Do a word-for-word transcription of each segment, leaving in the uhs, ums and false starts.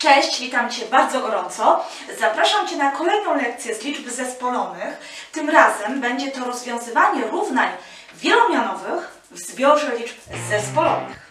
Cześć, witam Cię bardzo gorąco. Zapraszam Cię na kolejną lekcję z liczb zespolonych. Tym razem będzie to rozwiązywanie równań wielomianowych w zbiorze liczb zespolonych.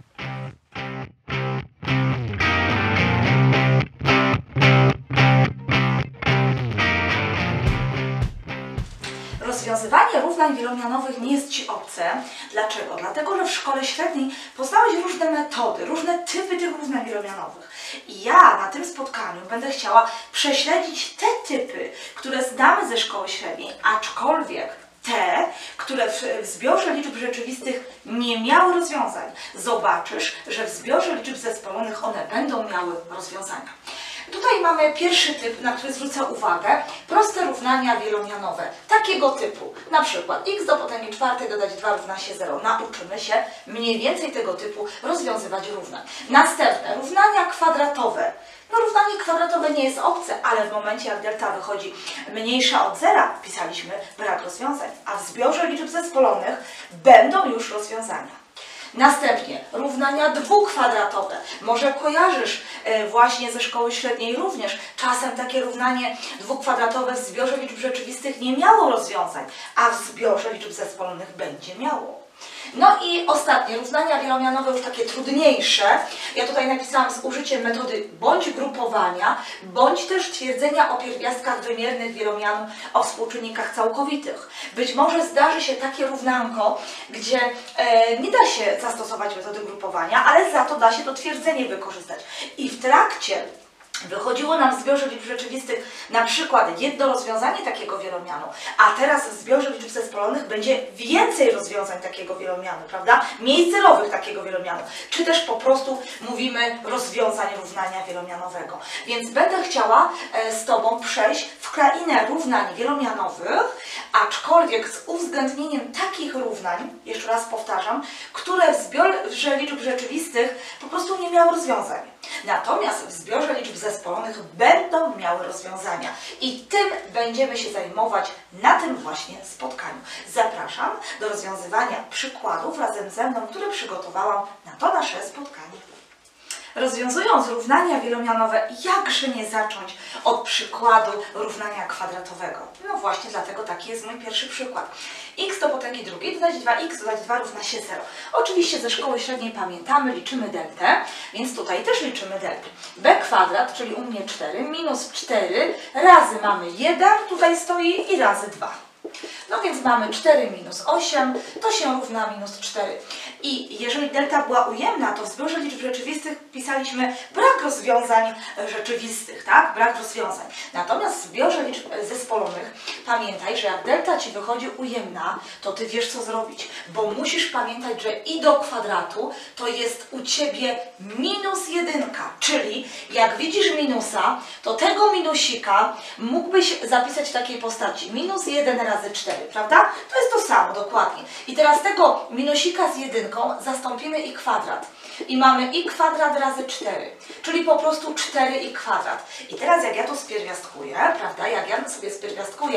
Rozwiązywanie równań wielomianowych nie jest Ci obce. Dlaczego? Dlatego, że w szkole średniej poznałeś różne metody, różne typy tych równań wielomianowych. I ja na tym spotkaniu będę chciała prześledzić te typy, które znamy ze szkoły średniej, aczkolwiek te, które w, w zbiorze liczb rzeczywistych nie miały rozwiązań. Zobaczysz, że w zbiorze liczb zespolonych one będą miały rozwiązania. Tutaj mamy pierwszy typ, na który zwrócę uwagę, proste równania wielomianowe, takiego typu, na przykład x do potęgi czwartej dodać dwa równa się zero. Nauczymy się mniej więcej tego typu rozwiązywać równań. Następne, równania kwadratowe. No równanie kwadratowe nie jest obce, ale w momencie jak delta wychodzi mniejsza od zera, pisaliśmy brak rozwiązań, a w zbiorze liczb zespolonych będą już rozwiązania. Następnie równania dwukwadratowe. Może kojarzysz e, właśnie ze szkoły średniej również. Czasem takie równanie dwukwadratowe w zbiorze liczb rzeczywistych nie miało rozwiązań, a w zbiorze liczb zespolonych będzie miało. No i ostatnie, równania wielomianowe już takie trudniejsze. Ja tutaj napisałam z użyciem metody bądź grupowania, bądź też twierdzenia o pierwiastkach wymiernych wielomianu o współczynnikach całkowitych. Być może zdarzy się takie równanko, gdzie e, nie da się zastosować metody grupowania, ale za to da się to twierdzenie wykorzystać. I w trakcie wychodziło nam w zbiorze liczb rzeczywistych na przykład jedno rozwiązanie takiego wielomianu, a teraz w zbiorze liczb zespolonych będzie więcej rozwiązań takiego wielomianu, prawda? Miejsc zerowych takiego wielomianu, czy też po prostu mówimy rozwiązań równania wielomianowego. Więc będę chciała z Tobą przejść w krainę równań wielomianowych, aczkolwiek z uwzględnieniem takich równań, jeszcze raz powtarzam, które w zbiorze liczb rzeczywistych po prostu nie miały rozwiązań. Natomiast w zbiorze liczb zespolonych będą miały rozwiązania i tym będziemy się zajmować na tym właśnie spotkaniu. Zapraszam do rozwiązywania przykładów razem ze mną, które przygotowałam na to nasze spotkanie. Rozwiązując równania wielomianowe, jakże nie zacząć od przykładu równania kwadratowego? No właśnie dlatego taki jest mój pierwszy przykład. X do potęgi drugiej dodać dwa x dodać dwa równa się zero. Oczywiście ze szkoły średniej pamiętamy, liczymy deltę, więc tutaj też liczymy deltę. B kwadrat, czyli u mnie cztery, minus cztery razy mamy jeden, tutaj stoi i razy dwa. No więc mamy cztery minus osiem, to się równa minus cztery. I jeżeli delta była ujemna, to w zbiorze liczb rzeczywistych pisaliśmy brak rozwiązań rzeczywistych, tak? Brak rozwiązań. Natomiast w zbiorze liczb zespolonych pamiętaj, że jak delta Ci wychodzi ujemna, to Ty wiesz co zrobić, bo musisz pamiętać, że i do kwadratu to jest u Ciebie minus jedynka, czyli jak widzisz minusa, to tego minusika mógłbyś zapisać w takiej postaci minus jeden razy cztery, prawda? To jest to samo, dokładnie. I teraz tego minusika z jedynką zastąpimy i kwadrat. I mamy i kwadrat razy cztery, czyli po prostu cztery i kwadrat. I teraz jak ja to spierwiastkuję, prawda? Jak ja sobie spierwiastkuję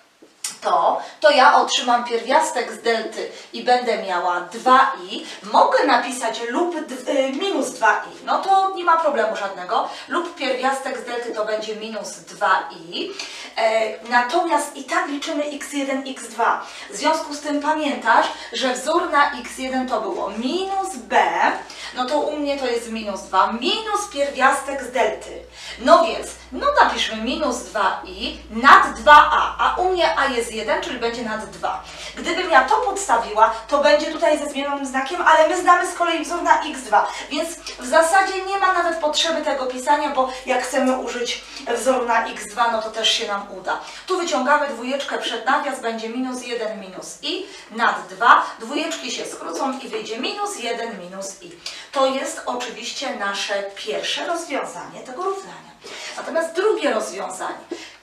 to, to ja otrzymam pierwiastek z delty i będę miała dwa i. Mogę napisać lub y, minus dwa i, no to nie ma problemu żadnego. Lub pierwiastek z delty to będzie minus dwa i. E, natomiast i tak liczymy x jeden, x dwa. W związku z tym pamiętasz, że wzór na x jeden to było minus b, no to u mnie to jest minus dwa, minus pierwiastek z delty. No więc, no napiszmy minus dwa i nad dwa a, a u mnie a jest jeden, czyli będzie nad dwa. Gdybym ja to podstawiła, to będzie tutaj ze zmienionym znakiem, ale my znamy z kolei wzór na x dwa, więc w zasadzie nie ma nawet potrzeby tego pisania, bo jak chcemy użyć wzoru na x dwa, no to też się nam uda. Tu wyciągamy dwójeczkę przed nawias, będzie minus jeden minus i nad dwa, dwójeczki się skrócą i wyjdzie minus jeden minus i. To jest oczywiście nasze pierwsze rozwiązanie tego równania. Natomiast drugie rozwiązanie,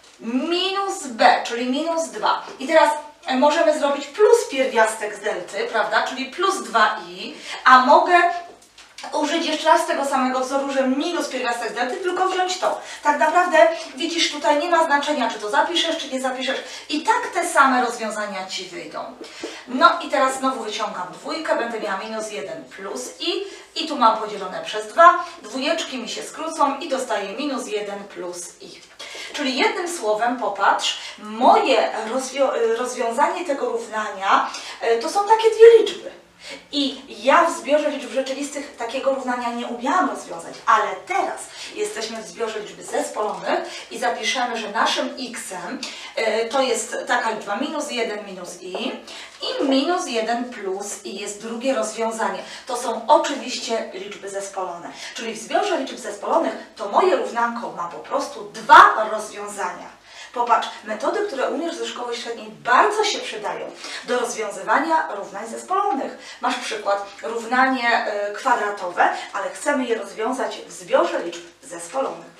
minus b, czyli minus dwa. I teraz możemy zrobić plus pierwiastek z delty, prawda, czyli plus dwa i, a mogę użyć jeszcze raz tego samego wzoru, że minus pierwiastek z delty, tylko wziąć to. Tak naprawdę widzisz, tutaj nie ma znaczenia, czy to zapiszesz, czy nie zapiszesz. I tak te same rozwiązania Ci wyjdą. No i teraz znowu wyciągam dwójkę, będę miała minus jeden plus i, i tu mam podzielone przez dwa, dwójeczki mi się skrócą i dostaję minus jeden plus i. Czyli jednym słowem, popatrz, moje rozwią rozwiązanie tego równania to są takie dwie liczby. I ja w zbiorze liczb rzeczywistych takiego równania nie umiałam rozwiązać, ale teraz jesteśmy w zbiorze liczb zespolonych i zapiszemy, że naszym x-em y, to jest taka liczba minus jeden minus i i minus jeden plus i jest drugie rozwiązanie. To są oczywiście liczby zespolone. Czyli w zbiorze liczb zespolonych to moje równanko ma po prostu dwa rozwiązania. Popatrz, metody, które umiesz ze szkoły średniej, bardzo się przydają do rozwiązywania równań zespolonych. Masz przykład równanie y, kwadratowe, ale chcemy je rozwiązać w zbiorze liczb zespolonych.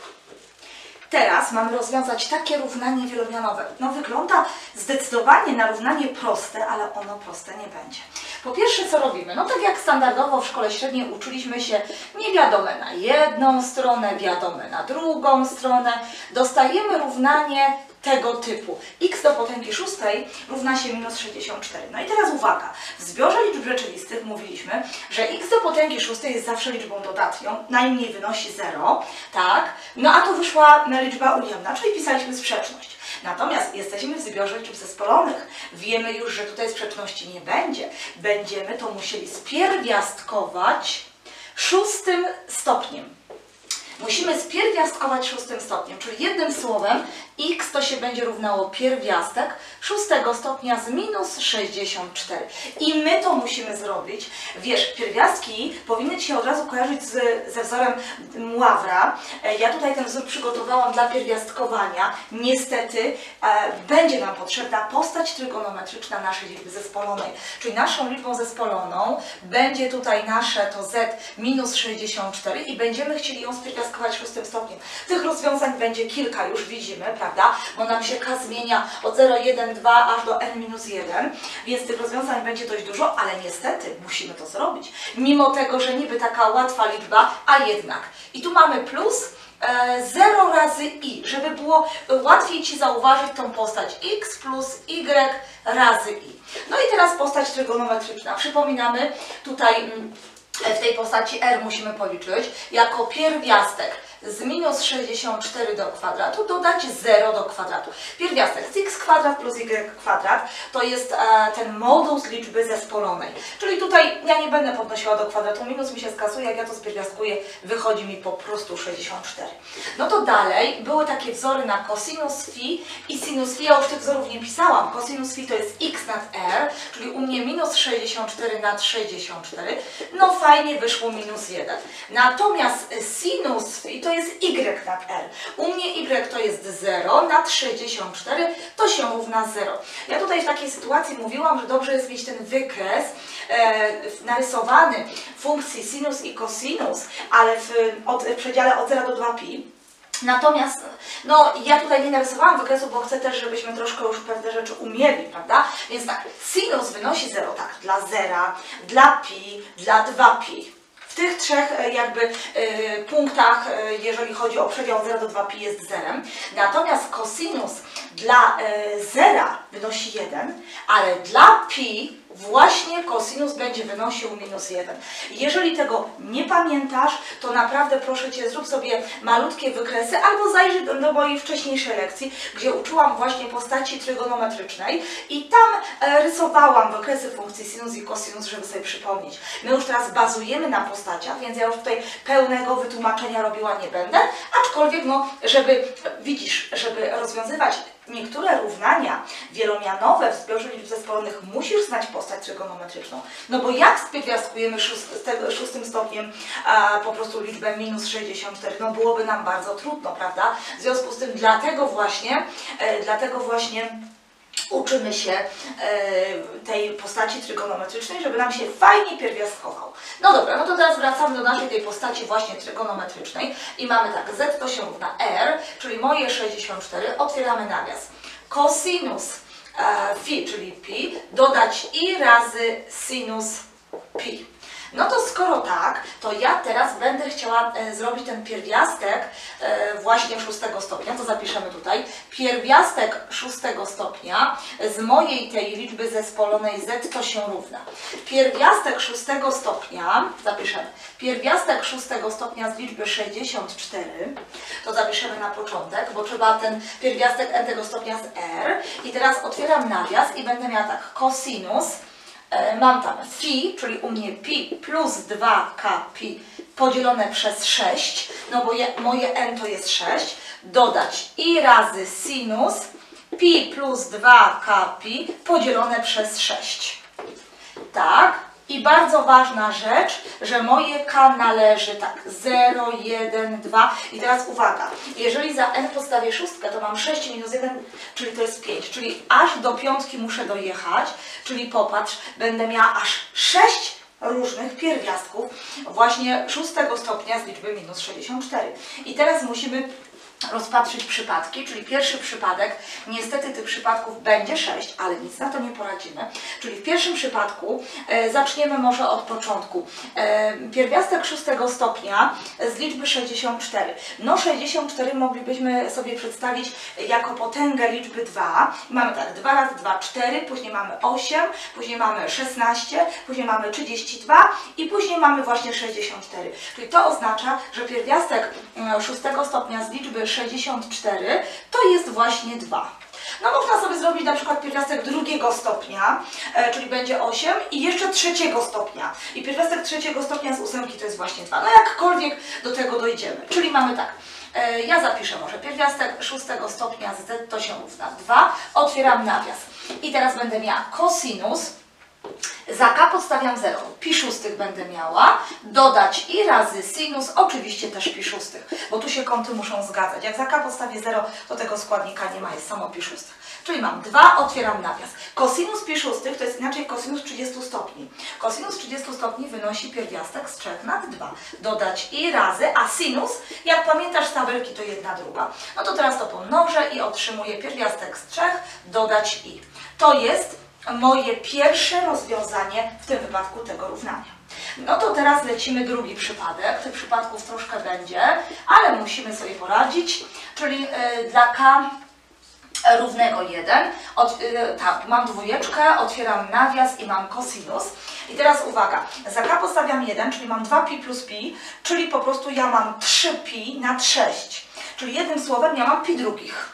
Teraz mamy rozwiązać takie równanie wielomianowe. No wygląda zdecydowanie na równanie proste, ale ono proste nie będzie. Po pierwsze, co robimy? No tak jak standardowo w szkole średniej uczyliśmy się niewiadome na jedną stronę, wiadome na drugą stronę. Dostajemy równanie tego typu. X do potęgi szóstej równa się minus sześćdziesiąt cztery. No i teraz uwaga. W zbiorze liczb rzeczywistych mówiliśmy, że x do potęgi szóstej jest zawsze liczbą dodatnią, najmniej wynosi zero, tak? No a to wyszła liczba ujemna, czyli pisaliśmy sprzeczność. Natomiast jesteśmy w zbiorze liczb zespolonych. Wiemy już, że tutaj sprzeczności nie będzie. Będziemy to musieli spierwiastkować szóstym stopniem. Musimy spierwiastkować szóstym stopniem, czyli jednym słowem x to się będzie równało pierwiastek szóstego stopnia z minus sześćdziesiąt cztery. I my to musimy zrobić. Wiesz, pierwiastki powinny Ci się od razu kojarzyć z, ze wzorem Muawra. Ja tutaj ten wzór przygotowałam dla pierwiastkowania. Niestety e, będzie nam potrzebna postać trygonometryczna naszej liczby zespolonej. Czyli naszą liczbą zespoloną będzie tutaj nasze to z minus sześćdziesiąt cztery i będziemy chcieli ją spierwiastkować szóstym stopniem. Tych rozwiązań będzie kilka, już widzimy, prawda? Bo nam się k zmienia od zero, jeden, dwa aż do n minus jeden, więc tych rozwiązań będzie dość dużo, ale niestety musimy to zrobić. Mimo tego, że niby taka łatwa liczba, a jednak. I tu mamy plus e, zero razy i, żeby było łatwiej Ci zauważyć tą postać x plus y razy i. No i teraz postać trygonometryczna. Przypominamy, tutaj w tej postaci r musimy policzyć jako pierwiastek z minus sześćdziesiąt cztery do kwadratu dodać zero do kwadratu. Pierwiastek z x kwadrat plus y kwadrat to jest e, ten modus liczby zespolonej. Czyli tutaj ja nie będę podnosiła do kwadratu, minus mi się skasuje, jak ja to spierwiastkuję, wychodzi mi po prostu sześćdziesiąt cztery. No to dalej były takie wzory na cosinus phi i sinus phi, ja już tych wzorów nie pisałam. Cosinus phi to jest x nad r, czyli u mnie minus sześćdziesiąt cztery nad sześćdziesiąt cztery. No fajnie wyszło minus jeden. Natomiast sinus phi to jest y nad r. U mnie y to jest zero nad sześćdziesiąt cztery, to się równa zero. Ja tutaj w takiej sytuacji mówiłam, że dobrze jest mieć ten wykres e, narysowany funkcji sinus i cosinus, ale w, od, w przedziale od zera do dwa pi. Natomiast, no, ja tutaj nie narysowałam wykresu, bo chcę też, żebyśmy troszkę już pewne rzeczy umieli, prawda? Więc tak, sinus wynosi zero, tak, dla zera, dla pi, dla dwa pi. W tych trzech jakby y, punktach, y, jeżeli chodzi o przedział od zera do dwa pi, jest zerem. Natomiast cosinus dla y, zera wynosi jeden, ale dla pi właśnie cosinus będzie wynosił minus jeden. Jeżeli tego nie pamiętasz, to naprawdę proszę Cię, zrób sobie malutkie wykresy albo zajrzyj do, do mojej wcześniejszej lekcji, gdzie uczyłam właśnie postaci trygonometrycznej i tam e, rysowałam wykresy funkcji sinus i cosinus, żeby sobie przypomnieć. My już teraz bazujemy na postaciach, więc ja już tutaj pełnego wytłumaczenia robiła nie będę, aczkolwiek no, żeby, widzisz, żeby rozwiązywać niektóre równania wielomianowe w zbiorze liczb zespolonych, musisz znać postać trygonometryczną. No bo jak spierwiastkujemy szóst, tego, szóstym stopniem a, po prostu liczbę minus sześćdziesiąt cztery? No byłoby nam bardzo trudno, prawda? W związku z tym dlatego właśnie, e, dlatego właśnie uczymy się e, tej postaci trygonometrycznej, żeby nam się fajnie pierwiastkował. No dobra, no to teraz wracamy do naszej tej postaci właśnie trygonometrycznej i mamy tak, z to się równa r, czyli moje sześćdziesiąt cztery, otwieramy nawias. Cosinus e, phi, czyli pi, dodać i razy sinus pi. No to skoro tak, to ja teraz będę chciała e, zrobić ten pierwiastek e, właśnie szóstego stopnia, to zapiszemy tutaj. Pierwiastek szóstego stopnia z mojej tej liczby zespolonej z to się równa. Pierwiastek szóstego stopnia, zapiszemy, pierwiastek szóstego stopnia z liczby sześćdziesiąt cztery, to zapiszemy na początek, bo trzeba ten pierwiastek n tego stopnia z r. I teraz otwieram nawias i będę miała tak, cosinus, e, mam tam phi, czyli u mnie pi plus dwa k pi podzielone przez sześć, no bo je, moje n to jest sześć, dodać i razy sinus pi plus dwa k pi podzielone przez sześć. Tak. I bardzo ważna rzecz, że moje k należy tak zero, jeden, dwa. I teraz uwaga, jeżeli za n postawię szóstkę, to mam sześć minus jeden, czyli to jest pięć. Czyli aż do piątki muszę dojechać, czyli popatrz, będę miała aż sześć różnych pierwiastków właśnie szóstego stopnia z liczby minus sześćdziesiąt cztery. I teraz musimy rozpatrzyć przypadki, czyli pierwszy przypadek, niestety tych przypadków będzie sześć, ale nic na to nie poradzimy. Czyli w pierwszym przypadku e, zaczniemy może od początku. E, pierwiastek szóstego stopnia z liczby sześćdziesiąt cztery. No sześćdziesiąt cztery moglibyśmy sobie przedstawić jako potęgę liczby dwa. Mamy tak, dwa razy dwa, cztery, później mamy osiem, później mamy szesnaście, później mamy trzydzieści dwa i później mamy właśnie sześćdziesiąt cztery. Czyli to oznacza, że pierwiastek szóstego stopnia z liczby sześćdziesiąt cztery to jest właśnie dwa. No można sobie zrobić na przykład pierwiastek drugiego stopnia, e, czyli będzie osiem i jeszcze trzeciego stopnia. I pierwiastek trzeciego stopnia z ósemki to jest właśnie dwa. No jakkolwiek do tego dojdziemy. Czyli mamy tak, e, ja zapiszę może pierwiastek szóstego stopnia z z to się równa dwa, otwieram nawias. I teraz będę miała cosinus, za k podstawiam zero, pi szóstych będę miała, dodać i razy sinus, oczywiście też pi szóstych, bo tu się kąty muszą zgadzać. Jak za k podstawię zero, to tego składnika nie ma, jest samo pi szóstych. Czyli mam dwa, otwieram nawias. Cosinus pi szóstych to jest inaczej cosinus trzydziestu stopni. Cosinus trzydziestu stopni wynosi pierwiastek z trzech nad dwa. Dodać i razy, a sinus, jak pamiętasz z tabelki, to jedna druga. No to teraz to pomnożę i otrzymuję pierwiastek z trzech, dodać i. To jest moje pierwsze rozwiązanie w tym wypadku tego równania. No to teraz lecimy drugi przypadek. Tych przypadków troszkę będzie, ale musimy sobie poradzić. Czyli yy, dla k równego jeden, od, yy, tak, mam dwójeczkę, otwieram nawias i mam cosinus. I teraz uwaga, za k postawiam jeden, czyli mam dwa pi plus pi, czyli po prostu ja mam trzy pi nad sześć. Czyli jednym słowem ja mam pi drugich.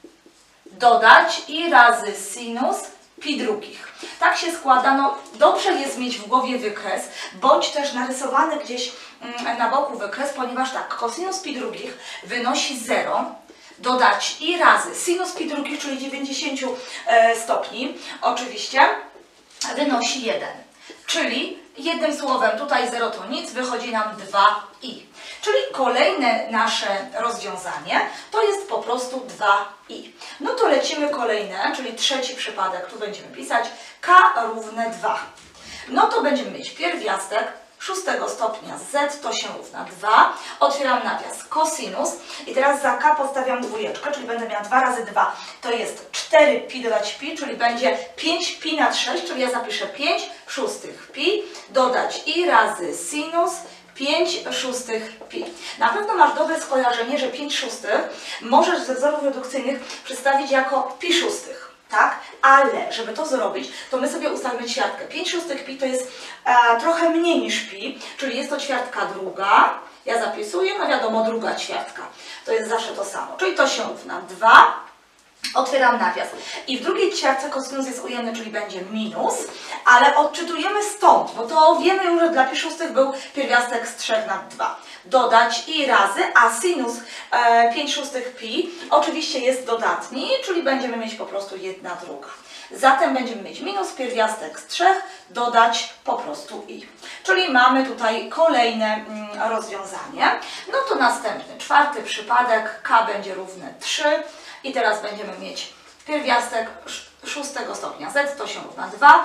Dodać i razy sinus pi drugich. Tak się składa, no dobrze jest mieć w głowie wykres, bądź też narysowany gdzieś mm, na boku wykres, ponieważ tak, cosinus pi drugich wynosi zero, dodać i razy sinus pi drugich, czyli dziewięćdziesiąt e, stopni, oczywiście, wynosi jeden. Czyli jednym słowem, tutaj zero to nic, wychodzi nam dwa i. Czyli kolejne nasze rozwiązanie to jest po prostu dwa i. No to lecimy kolejne, czyli trzeci przypadek, tu będziemy pisać k równe dwa. No to będziemy mieć pierwiastek szóstego stopnia z to się równa dwa. Otwieram nawias cosinus i teraz za k podstawiam dwójeczkę, czyli będę miała dwa razy dwa, to jest cztery pi dodać pi, czyli będzie pięć pi nad sześć, czyli ja zapiszę pięć szóstych pi, dodać i razy sinus pięć szóstych pi. Na pewno masz dobre skojarzenie, że pięć szóstych możesz ze wzorów redukcyjnych przedstawić jako pi szóstych. Tak? Ale żeby to zrobić, to my sobie ustawimy ćwiartkę. pięć szóstych pi to jest e, trochę mniej niż pi, czyli jest to ćwiartka druga. Ja zapisuję, no wiadomo, druga ćwiartka. To jest zawsze to samo. Czyli to się równa dwa. Otwieram nawias. I w drugiej ćwiartce kosinus jest ujemny, czyli będzie minus, ale odczytujemy stąd, bo to wiemy już, że dla pi szóstych był pierwiastek z trzech nad dwa. Dodać i razy, a sinus e, pięć szóstych pi oczywiście jest dodatni, czyli będziemy mieć po prostu jedna druga. Zatem będziemy mieć minus pierwiastek z trzech, dodać po prostu i. Czyli mamy tutaj kolejne mm, rozwiązanie. No to następny, czwarty przypadek, k będzie równe trzy. I teraz będziemy mieć pierwiastek szóstego stopnia z to się równa dwa,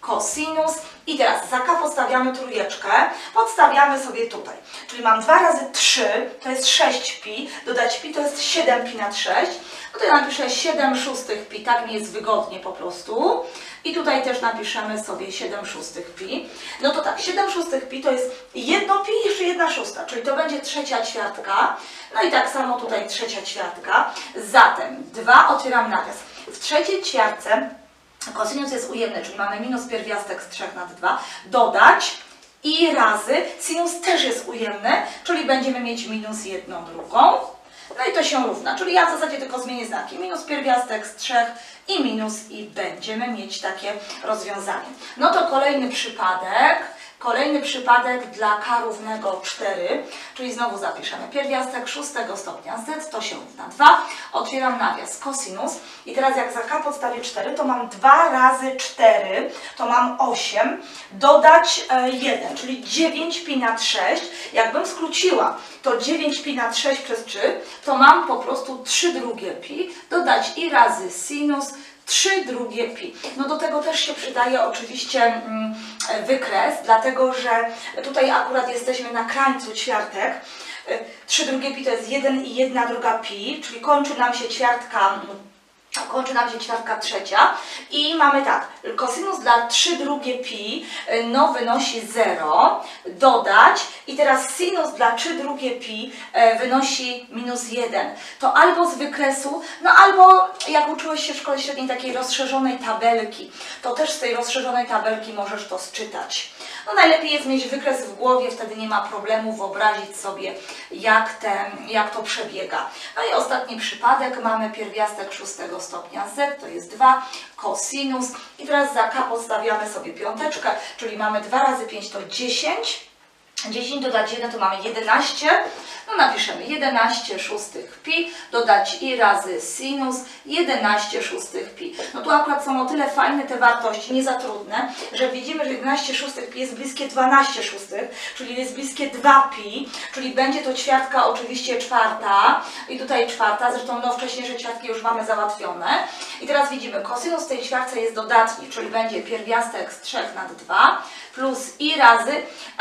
kosinus i teraz za k podstawiamy trójeczkę, podstawiamy sobie tutaj. Czyli mam dwa razy trzy, to jest sześć pi, dodać pi to jest siedem pi nad sześć. Tutaj napiszę siedem szóstych pi, tak mi jest wygodnie po prostu. I tutaj też napiszemy sobie siedem szóstych pi. No to tak, siedem szóstych pi to jest jedno pi i jeszcze jedna szósta, czyli to będzie trzecia ćwiartka. No i tak samo tutaj trzecia ćwiartka. Zatem dwa otwieram nawias. W trzeciej ćwiartce kosinus jest ujemny, czyli mamy minus pierwiastek z trzech nad dwa, dodać i razy sinus też jest ujemny, czyli będziemy mieć minus jedną drugą. No i to się równa, czyli ja w zasadzie tylko zmienię znaki. Minus pierwiastek z trzech i minus i będziemy mieć takie rozwiązanie. No to kolejny przypadek. Kolejny przypadek dla k równego cztery, czyli znowu zapiszemy pierwiastek szóstego stopnia z, to się równa dwa. Otwieram nawias kosinus i teraz jak za k podstawię cztery, to mam dwa razy cztery, to mam osiem, dodać jeden, czyli dziewięć pi nad sześć. Jakbym skróciła to dziewięć pi nad sześć przez trzy, to mam po prostu trzy drugie pi, dodać i razy sinus trzy drugie pi. No do tego też się przydaje oczywiście mm, wykres, dlatego że tutaj akurat jesteśmy na krańcu ćwiartek. trzy drugie pi to jest jeden i jedna druga pi, czyli kończy nam się ćwiartka, kończy nam się ćwiartka trzecia i mamy tak, kosinus dla trzy drugie pi no wynosi zero, dodać i teraz sinus dla trzy drugie pi wynosi minus jeden. To albo z wykresu, no albo jak uczyłeś się w szkole średniej takiej rozszerzonej tabelki, to też z tej rozszerzonej tabelki możesz to sczytać. No najlepiej jest mieć wykres w głowie, wtedy nie ma problemu wyobrazić sobie jak, ten, jak to przebiega. No i ostatni przypadek, mamy pierwiastek szóstego stopnia z, to jest dwa, kosinus i teraz za k podstawiamy sobie piąteczkę, czyli mamy dwa razy pięć to dziesięć. dziesięć dodać jeden to mamy jedenaście, no napiszemy jedenaście szóstych pi, dodać i razy sinus jedenaście szóstych pi. No tu akurat są o tyle fajne te wartości, nie za trudne, że widzimy, że jedenaście szóstych pi jest bliskie dwanaście szóstych, czyli jest bliskie dwa pi, czyli będzie to ćwiartka oczywiście czwarta i tutaj czwarta, zresztą no wcześniejsze ćwiartki już mamy załatwione. I teraz widzimy, kosinus w tej ćwiartce jest dodatni, czyli będzie pierwiastek z trzech nad dwa plus i razy,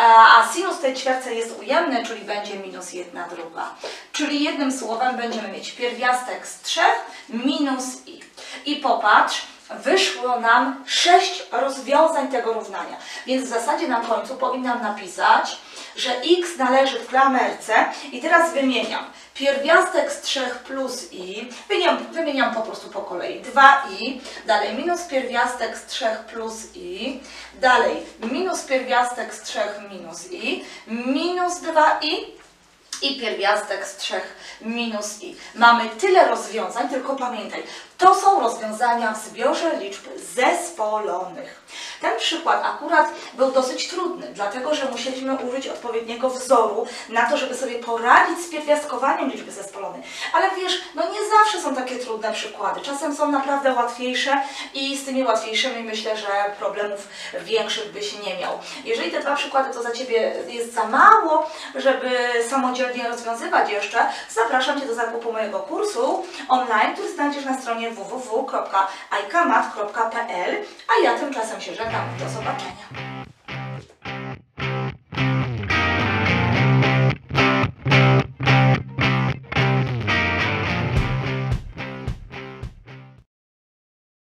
a sinus w tej ćwiartce jest ujemny, czyli będzie minus jedna druga. Czyli jednym słowem będziemy mieć pierwiastek z trzech minus i. I popatrz, wyszło nam sześć rozwiązań tego równania. Więc w zasadzie na końcu powinnam napisać, że x należy w klamerce i teraz wymieniam pierwiastek z trzech plus i, wymieniam, wymieniam po prostu po kolei dwa i, dalej minus pierwiastek z trzech plus i, dalej minus pierwiastek z trzech minus i, minus dwa i, i pierwiastek z trzech minus i. Mamy tyle rozwiązań, tylko pamiętaj, to są rozwiązania w zbiorze liczb zespolonych. Ten przykład akurat był dosyć trudny, dlatego że musieliśmy użyć odpowiedniego wzoru na to, żeby sobie poradzić z pierwiastkowaniem liczby zespolonej. Ale wiesz, no nie zawsze są takie trudne przykłady. Czasem są naprawdę łatwiejsze i z tymi łatwiejszymi myślę, że problemów większych byś nie miał. Jeżeli te dwa przykłady to za Ciebie jest za mało, żeby samodzielnie rozwiązywać jeszcze, zapraszam Cię do zakupu mojego kursu online, który znajdziesz na stronie w w w kropka i k mat kropka p l, a ja tymczasem się żegnam. Do zobaczenia.